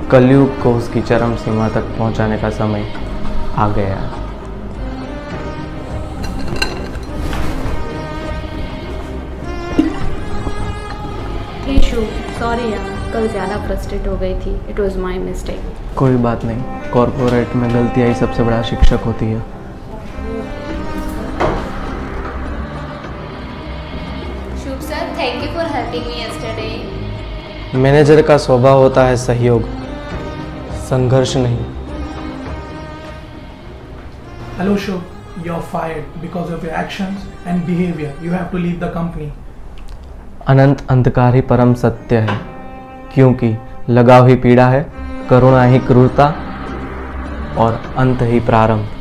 कलयुग को उसकी चरम सीमा तक पहुंचाने का समय आ गया है। सॉरी यार, कल ज़्यादा फ्रस्ट्रेट हो गई थी। It was my mistake. कोई बात नहीं, कॉर्पोरेट में गलतियाँ ही सबसे बड़ा शिक्षक होती है। Shubh sir, thank you for helping me yesterday. Manager का स्वभाव होता है सहयोग, संघर्ष नहीं। Hello Shubh, you're fired because of your actions and behavior. You have to leave the company. अनंत अंधकार ही परम सत्य है, क्योंकि लगाव ही पीड़ा है, करुणा ही क्रूरता और अंत ही प्रारंभ।